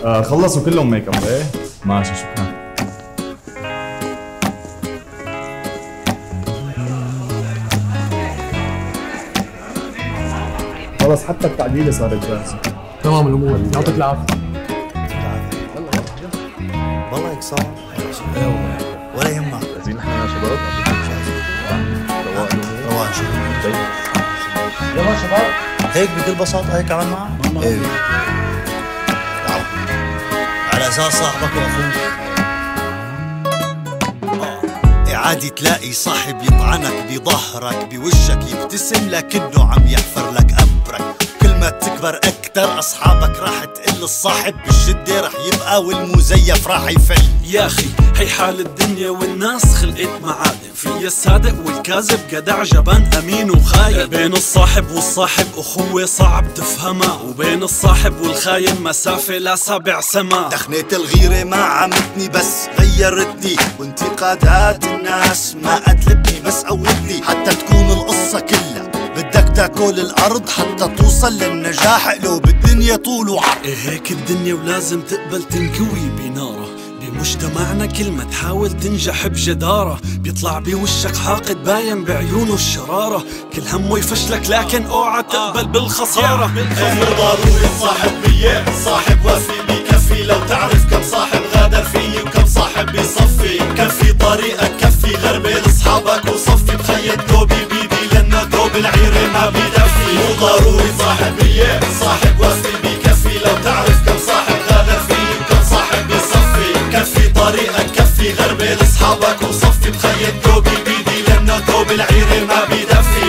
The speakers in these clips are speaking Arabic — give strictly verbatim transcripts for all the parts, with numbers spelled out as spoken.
آه خلصوا كلهم ميك اب ايه؟ ماشي شكرا. خلص حتى التعديله صارت جاهزه. تمام الامور، يعطيك العافيه. والله هيك صار ولا يهمك. عايزين نحن يا شباب رواق روان شو يلا شباب هيك بكل بساطه هيك عمل معه؟ ايه على اساس صاحبك واخوك. عادي تلاقي صاحب يطعنك بظهرك بوشك يبتسم لك انه عم يحفر لك ابرك. كل ما تكبر اكتر اصحابك راح تقل. الصاحب بالشده راح يبقى والمزيف راح يفل. يا اخي هي حال الدنيا والناس خلقت معادن. في الصادق والكاذب جدع جبان امين وخاين. بين الصاحب والصاحب اخوه صعب تفهمها. وبين الصاحب والخاين مسافه لسبع سما. دخنة الغيره ما عمتني بس غيرتني. وانتقادات الناس ما قتلتني بس قوتني. حتى تكون القصه كلها بدك تاكل الارض حتى توصل للنجاح لو بالدنيا طول وعرض. ايه هيك الدنيا ولازم تقبل تنكوي بناره. بمجتمعنا كل ما تحاول تنجح بجدارة بيطلع بوشك حاقد باين بعيونه الشرارة. كل همه يفشلك لكن اوعى تقبل بالخسارة. مو ضروري تصاحب بيه، صاحب وفي بكفي. لو تعرف كم صاحب غادر فيي وكم صاحب بيصفي. كفي طريقك كفي غربل اصحابك وصفي. بخيط ثوبي بيدي لانه ثوب العيرة ما بيدفي. مو ضروري تصاحب بيه، صاحب وفي بكفي. لو تعرف كم صاحب غادر فيي وكم صاحب بيصفي. كفي طريقك كفي غربل اصحابك وصفي. بخيط ثوبي بيدي لانه ثوب العيرة ما بيدفي.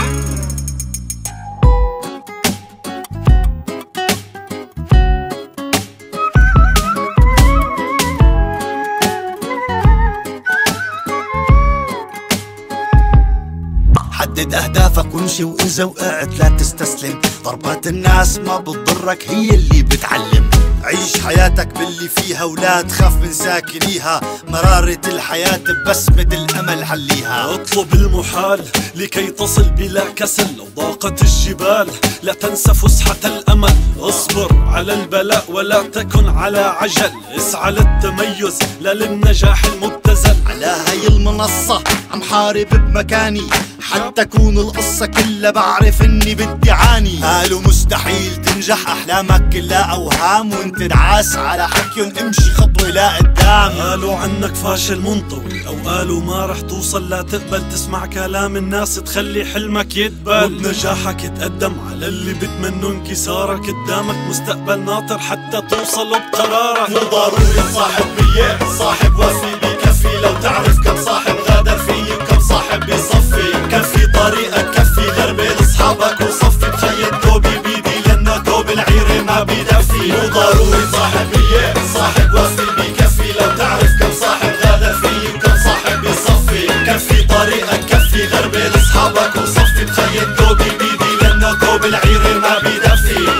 حدد اهدافك وامشي واذا وقعت لا تستسلم. ضربات الناس ما بتضرك هي اللي بتعلم. عيش حياتك باللي فيها ولا تخاف من ساكنيها. مرارة الحياة ببسمة الامل حليها. اطلب المحال لكي تصل بلا كسل. لو ضاقت الجبال لا تنسى فسحة الامل. اصبر على البلاء ولا تكن على عجل. اسعى للتميز لا للنجاح المبتذل. على هاي المنصة عم حارب بمكاني حتى كون القصة كلها بعرف اني بدي عاني. قالوا مستحيل تنجح احلامك كلها اوهام. وانت دعاس على حكيهم امشي خطوة لقدام. قالوا عنك فاشل منطوي او قالوا ما رح توصل. لا تقبل تسمع كلام الناس تخلي حلمك يدبل. وبنجاحك تقدم على اللي بتمنوا انكسارك. قدامك مستقبل ناطر حتى توصل بقرارك. مو ضروري تصاحب بيه، صاحب وفي بكفي. لو تعرف كم صاحب غادر فيي وكم صاحب بيصفي. كفي طريقك كفي غربل اصحابك وصفي. بخيط ثوبي بيدي لانه ثوب العيرة ما بيدفي. مو ضروري تصاحب بيه، صاحب وفي بكفي. لو تعرف كم صاحب غادر فيي وكم صاحب بيصفي. كفي طريقك كفي غربل اصحابك وصفي. بخيط ثوبي بيدي لانه ثوب العيرة ما بيدفي.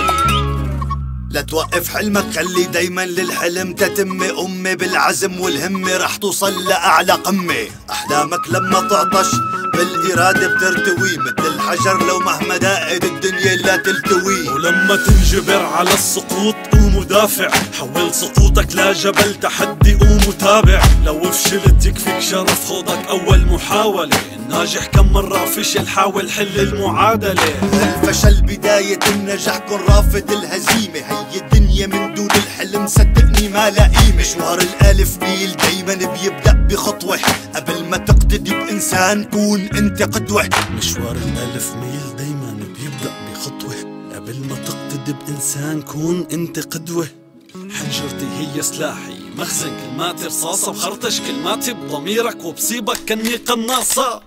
لا توقف حلمك خلي دايما للحلم تتم. أمي بالعزم والهمة رح توصل لأعلى قمة. أحلامك لما تعطش بالإرادة بترتوي. مثل الحجر لو مهما داقت الدنيا لا تلتوي. ولما تنجبر على السقوط قوم ودافع. حول سقوطك لجبل تحدي قوم وتابع. لو فشلت يكفيك شرف خوضك أول محاولة. الناجح كم مرة فشل حاول حل المعادلة. الفشل بداية النجاح كن رافض الهزيمة. هي الدنيا من دون الحلم صدقني ما لا قيمة. مشوار الألف ميل دايما بيبدأ بخطوة. قبل ما تقتدي بإنسان كون انت قدوة. مشوار الألف ميل دايما بيبدأ بخطوة. قبل ما تقتدي بإنسان كون انت قدوة. حنجرتي هي سلاحي مخزن كلماتي رصاصة. بخرطش كلماتي بضميرك وبصيبك كني قناصة.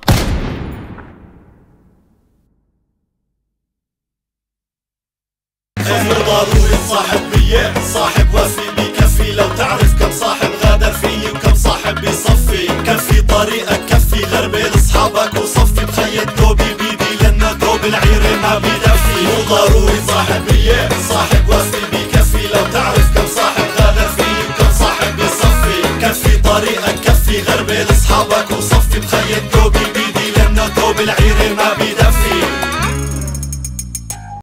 مو ضروري تصاحب بيه، صاحب وفي بكفي. لو تعرف كم صاحب غادر فيي وكم صاحب بيصفي. كفي طريقك كفي غربل اصحابك وصفي. بخيط ثوبي بيدي لانه ثوب العيرة ما بيدفي. مو ضروري تصاحب بيه، صاحب وفي بكفي. لو تعرف كم صاحب غادر فيي وكم صاحب بيصفي. كفي طريقك كفي غربل اصحابك وصفي. بخيط ثوبي